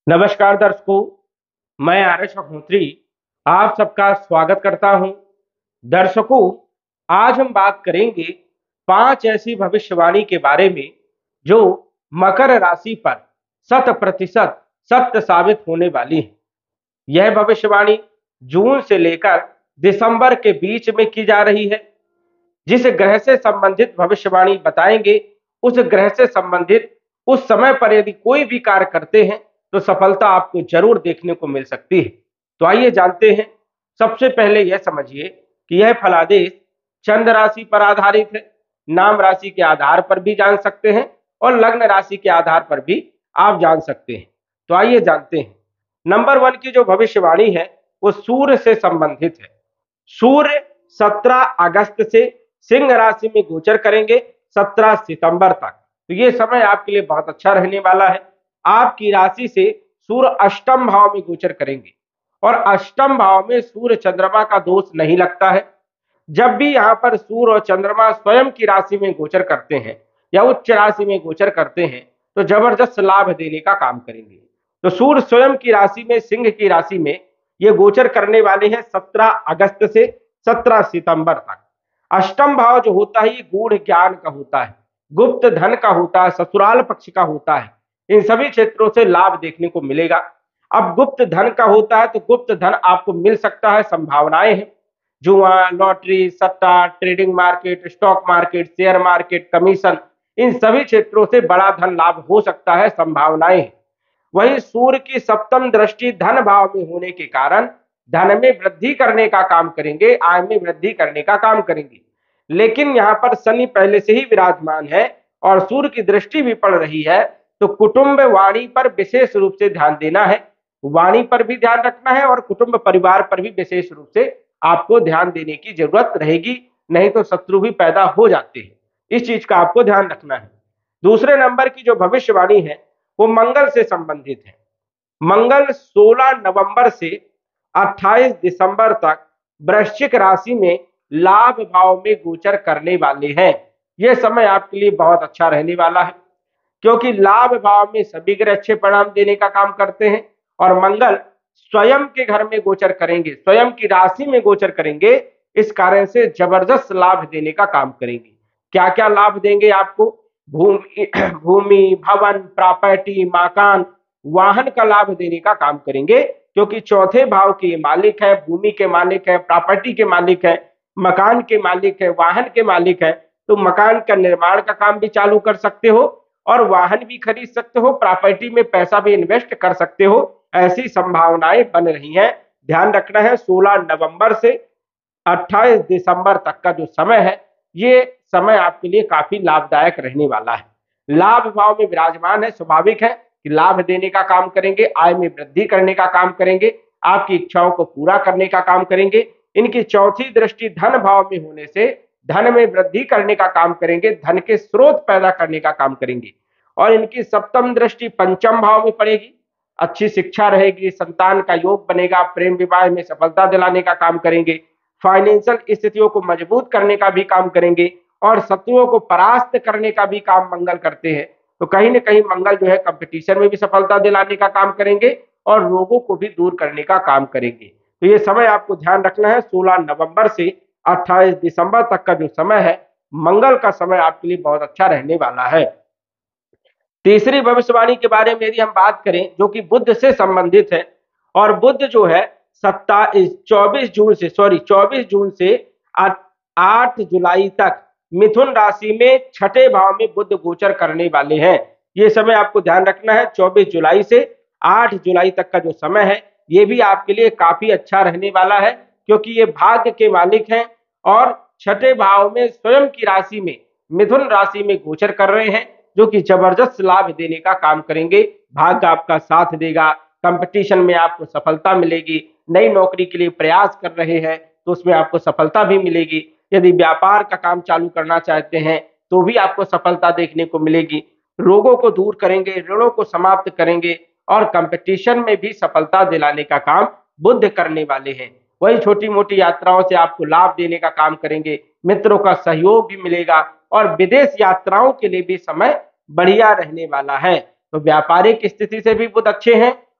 नमस्कार दर्शकों, मैं आरएस अग्निहोत्री आप सबका स्वागत करता हूं। दर्शकों, आज हम बात करेंगे 5 ऐसी भविष्यवाणी के बारे में जो मकर राशि पर 100% सत्य साबित होने वाली है। यह भविष्यवाणी जून से लेकर दिसंबर के बीच में की जा रही है। जिस ग्रह से संबंधित भविष्यवाणी बताएंगे, उस ग्रह से संबंधित उस समय पर यदि कोई भी कार्य करते हैं तो सफलता आपको जरूर देखने को मिल सकती है। तो आइए जानते हैं। सबसे पहले यह समझिए कि यह फलादेश चंद्र राशि पर आधारित है। नाम राशि के आधार पर भी जान सकते हैं और लग्न राशि के आधार पर भी आप जान सकते हैं। तो आइए जानते हैं। नंबर 1 की जो भविष्यवाणी है वो सूर्य से संबंधित है। सूर्य 17 अगस्त से सिंह राशि में गोचर करेंगे 17 सितंबर तक। तो ये समय आपके लिए बहुत अच्छा रहने वाला है। आपकी राशि से सूर्य अष्टम भाव में गोचर करेंगे और अष्टम भाव में सूर्य चंद्रमा का दोष नहीं लगता है। जब भी यहाँ पर सूर्य और चंद्रमा स्वयं की राशि में गोचर करते हैं या उच्च राशि में गोचर करते हैं तो जबरदस्त लाभ देने का काम करेंगे। तो सूर्य स्वयं की राशि में सिंह की राशि में ये गोचर करने वाले हैं 17 अगस्त से 17 सितंबर तक। अष्टम भाव जो होता है ये गूढ़ ज्ञान का होता है, गुप्त धन का होता है, ससुराल पक्ष का होता है। इन सभी क्षेत्रों से लाभ देखने को मिलेगा। अब गुप्त धन का होता है तो गुप्त धन आपको मिल सकता है, संभावनाएं हैं। जुआ, लॉटरी, सट्टा, trading market, stock market, share market, commission, इन सभी क्षेत्रों से बड़ा धन लाभ हो सकता है, संभावनाएं हैं। वहीं सूर्य की सप्तम दृष्टि धन भाव में होने के कारण धन में वृद्धि करने का काम करेंगे, आय में वृद्धि करने का काम करेंगे। लेकिन यहाँ पर शनि पहले से ही विराजमान है और सूर्य की दृष्टि भी पड़ रही है, तो कुटुंब वाणी पर विशेष रूप से ध्यान देना है। वाणी पर भी ध्यान रखना है और कुटुंब परिवार पर भी विशेष रूप से आपको ध्यान देने की जरूरत रहेगी, नहीं तो शत्रु भी पैदा हो जाते हैं। इस चीज का आपको ध्यान रखना है। दूसरे नंबर की जो भविष्यवाणी है वो मंगल से संबंधित है। मंगल 16 नवंबर से 28 दिसंबर तक वृश्चिक राशि में लाभ भाव में गोचर करने वाले हैं। यह समय आपके लिए बहुत अच्छा रहने वाला है, क्योंकि लाभ भाव में सभी ग्रह अच्छे परिणाम देने का काम करते हैं और मंगल स्वयं के घर में गोचर करेंगे, स्वयं की राशि में गोचर करेंगे। इस कारण से जबरदस्त लाभ देने का काम करेंगे। क्या क्या लाभ देंगे आपको? भूमि, भवन, प्रॉपर्टी, मकान, वाहन का लाभ देने का काम करेंगे, क्योंकि चौथे भाव के मालिक है, भूमि के मालिक है, प्रॉपर्टी के मालिक है, मकान के मालिक है, वाहन के मालिक है। तो मकान का निर्माण का काम भी चालू कर सकते हो और वाहन भी खरीद सकते हो, प्रॉपर्टी में पैसा भी इन्वेस्ट कर सकते हो। ऐसी संभावनाएं बन रही हैं। ध्यान रखना है 16 नवंबर से 28 दिसंबर तक का जो समय है ये समय आपके लिए काफी लाभदायक रहने वाला है। लाभ भाव में विराजमान है, स्वाभाविक है कि लाभ देने का काम करेंगे, आय में वृद्धि करने का काम करेंगे, आपकी इच्छाओं को पूरा करने का काम करेंगे। इनकी चौथी दृष्टि धन भाव में होने से धन में वृद्धि करने का काम करेंगे, धन के स्रोत पैदा करने का काम करेंगे। और इनकी सप्तम दृष्टि पंचम भाव में पड़ेगी। अच्छी शिक्षा रहेगी, संतान का योग बनेगा, प्रेम विवाह में सफलता दिलाने का काम करेंगे, फाइनेंशियल स्थितियों को मजबूत करने का भी काम करेंगे और शत्रुओं को परास्त करने का भी काम मंगल करते हैं। तो कहीं ना कहीं मंगल जो है कंपटीशन में भी सफलता दिलाने का काम करेंगे और रोगों को भी दूर करने का काम करेंगे। तो ये समय आपको ध्यान रखना है। 16 नवंबर से 28 दिसंबर तक का जो समय है, मंगल का समय आपके लिए बहुत अच्छा रहने वाला है। तीसरी भविष्यवाणी के बारे में यदि हम बात करें, जो कि बुध से संबंधित है, और बुध जो है 24 जून से 8 जुलाई तक मिथुन राशि में छठे भाव में बुध गोचर करने वाले हैं। ये समय आपको ध्यान रखना है। 24 जुलाई से 8 जुलाई तक का जो समय है ये भी आपके लिए काफी अच्छा रहने वाला है, क्योंकि ये भाग्य के मालिक हैं और छठे भाव में स्वयं की राशि में मिथुन राशि में गोचर कर रहे हैं, जो कि जबरदस्त लाभ देने का काम करेंगे। भाग्य आपका साथ देगा, कंपटीशन में आपको सफलता मिलेगी। नई नौकरी के लिए प्रयास कर रहे हैं तो उसमें आपको सफलता भी मिलेगी। यदि व्यापार का काम चालू करना चाहते हैं तो भी आपको सफलता देखने को मिलेगी। रोगों को दूर करेंगे, ऋणों को समाप्त करेंगे और कंपटीशन में भी सफलता दिलाने का काम बुध करने वाले हैं। वही छोटी मोटी यात्राओं से आपको लाभ देने का काम करेंगे, मित्रों का सहयोग भी मिलेगा और विदेश यात्राओं के लिए भी समय बढ़िया रहने वाला है। तो व्यापारिक स्थिति से भी बुध अच्छे हैं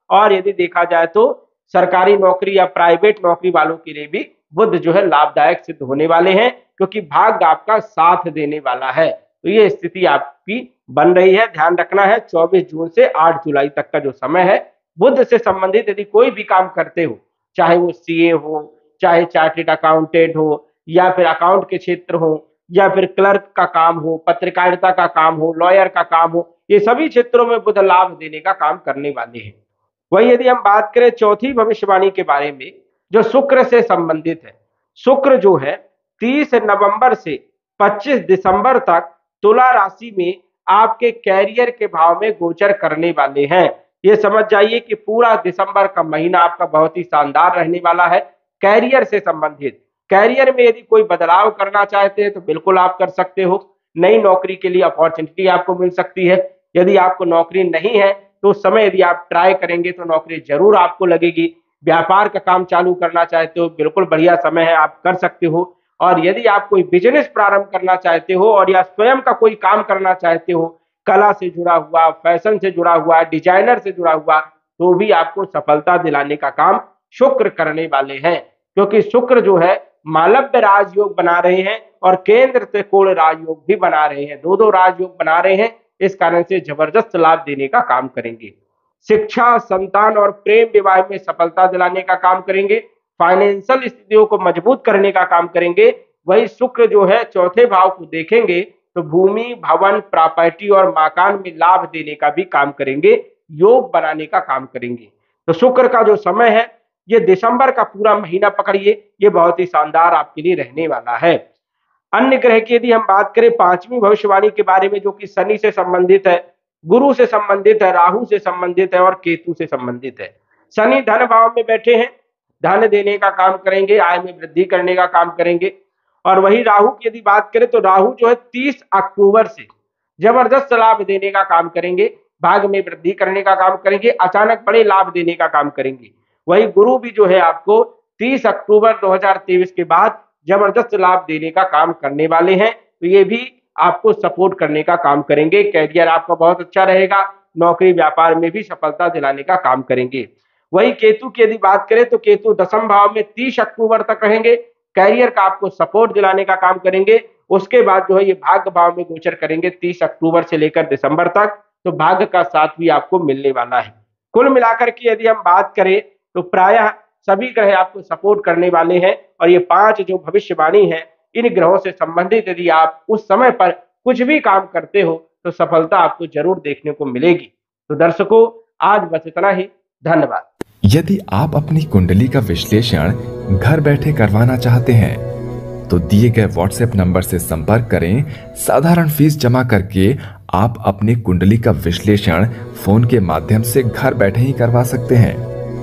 और यदि देखा जाए तो सरकारी नौकरी या प्राइवेट नौकरी वालों के लिए भी बुध जो है लाभदायक सिद्ध होने वाले हैं, क्योंकि भाग्य आपका साथ देने वाला है। तो ये स्थिति आपकी बन रही है, ध्यान रखना है। 24 जून से 8 जुलाई तक का जो समय है, बुध से संबंधित यदि कोई भी काम करते हो, चाहे वो सीए हो, चाहे चार्टेड अकाउंटेंट हो, या फिर अकाउंट के क्षेत्र हो, या फिर क्लर्क का काम हो, पत्रकारिता का काम हो, लॉयर का काम हो, ये सभी क्षेत्रों में बुध लाभ देने का काम करने वाले हैं। वही यदि हम बात करें चौथी भविष्यवाणी के बारे में, जो शुक्र से संबंधित है, शुक्र जो है 30 नवंबर से 25 दिसंबर तक तुला राशि में आपके कैरियर के भाव में गोचर करने वाले हैं। ये समझ जाइए कि पूरा दिसंबर का महीना आपका बहुत ही शानदार रहने वाला है। कैरियर से संबंधित, कैरियर में यदि कोई बदलाव करना चाहते हैं तो बिल्कुल आप कर सकते हो। नई नौकरी के लिए अपॉर्चुनिटी आपको मिल सकती है। यदि आपको नौकरी नहीं है तो उस समय यदि आप ट्राई करेंगे तो नौकरी जरूर आपको लगेगी। व्यापार का काम चालू करना चाहते हो, बिल्कुल बढ़िया समय है, आप कर सकते हो। और यदि आप कोई बिजनेस प्रारंभ करना चाहते हो और या स्वयं का कोई काम करना चाहते हो, कला से जुड़ा हुआ, फैशन से जुड़ा हुआ, डिजाइनर से जुड़ा हुआ, तो भी आपको सफलता दिलाने का काम शुक्र करने वाले हैं। क्योंकि शुक्र जो है मालव्य राजयोग बना रहे हैं और केंद्र त्रिकोण राजयोग भी बना रहे हैं, दो राजयोग बना रहे हैं। इस कारण से जबरदस्त लाभ देने का काम करेंगे। शिक्षा, संतान और प्रेम विवाह में सफलता दिलाने का काम करेंगे। फाइनेंशियल स्थितियों को मजबूत करने का काम करेंगे। वही शुक्र जो है चौथे भाव को देखेंगे तो भूमि, भवन, प्रॉपर्टी और मकान में लाभ देने का भी काम करेंगे, योग बनाने का काम करेंगे। तो शुक्र का जो समय है, ये दिसंबर का पूरा महीना पकड़िए, ये बहुत ही शानदार आपके लिए रहने वाला है। अन्य ग्रह की यदि हम बात करें पांचवी भविष्यवाणी के बारे में, जो कि शनि से संबंधित है, गुरु से संबंधित है, राहु से संबंधित है और केतु से संबंधित है। शनि धन भाव में बैठे हैं, धन देने का काम करेंगे, आय में वृद्धि करने का काम करेंगे। और वही राहु की यदि बात करें तो राहु जो है 30 अक्टूबर से जबरदस्त लाभ देने का काम करेंगे, भाग्य में वृद्धि करने का काम करेंगे, अचानक बड़े लाभ देने का काम करेंगे। वही गुरु भी जो है आपको 30 अक्टूबर 2023 के बाद जबरदस्त लाभ देने का काम करने वाले हैं। तो ये भी आपको सपोर्ट करने का काम करेंगे। कैरियर आपका बहुत अच्छा रहेगा, नौकरी व्यापार में भी सफलता दिलाने का काम करेंगे। वही केतु की यदि बात करें तो केतु दशम भाव में 30 अक्टूबर तक रहेंगे, कैरियर का आपको सपोर्ट दिलाने का काम करेंगे। उसके बाद जो है ये भाग्य भाव में गोचर करेंगे 30 अक्टूबर से लेकर दिसंबर तक, तो भाग्य का साथ भी आपको मिलने वाला है। कुल मिलाकर के यदि हम बात करें तो प्रायः सभी ग्रह आपको सपोर्ट करने वाले हैं। और ये 5 जो भविष्यवाणी है, इन ग्रहों से संबंधित यदि आप उस समय पर कुछ भी काम करते हो तो सफलता आपको जरूर देखने को मिलेगी। तो दर्शकों, आज बस इतना ही। धन्यवाद। यदि आप अपनी कुंडली का विश्लेषण घर बैठे करवाना चाहते हैं तो दिए गए व्हाट्सएप नंबर से संपर्क करें। साधारण फीस जमा करके आप अपनी कुंडली का विश्लेषण फोन के माध्यम से घर बैठे ही करवा सकते हैं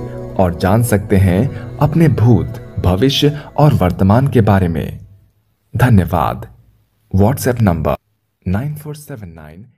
और जान सकते हैं अपने भूत, भविष्य और वर्तमान के बारे में। धन्यवाद। WhatsApp number 9479